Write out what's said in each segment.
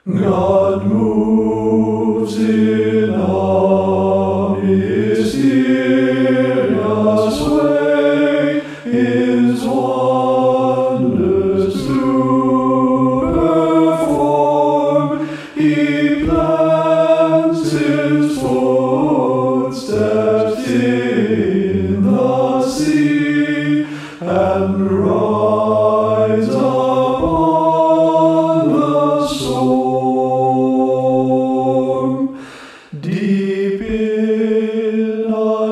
God moves in a mysterious way, His wonders to perform. He plants His footsteps in the sea and rides upon the storm. Deep in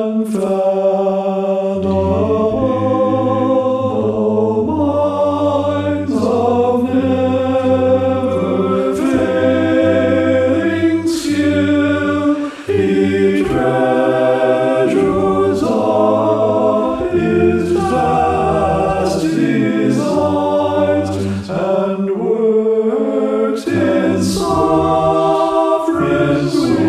unfathomable minds of never failing skill, He treasures up His vast designs and works His sovereign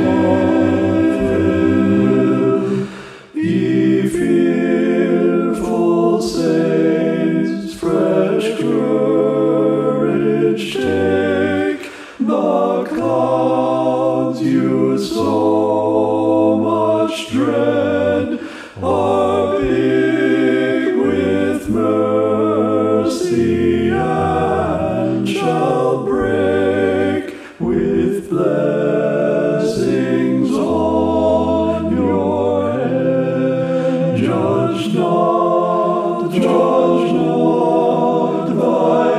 will. Ye fearful saints, fresh courage take. The clouds you so much dread are big with mercy and shall break with blessings on your head. Judge not, thy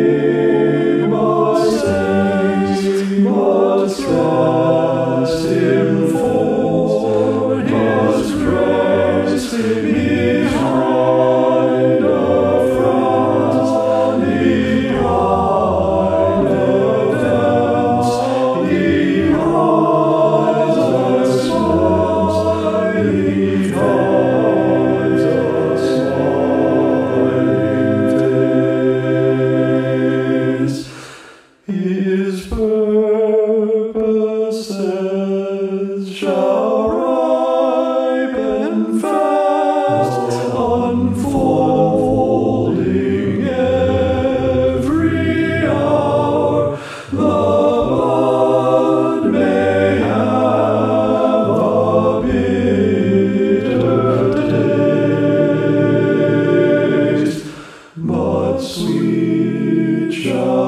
famous ends, but trust Him for His grace. His right affronts, He defends, He hides us His purposes shall ripen fast, unfolding every hour. The bud may have a bitter taste, but sweet shall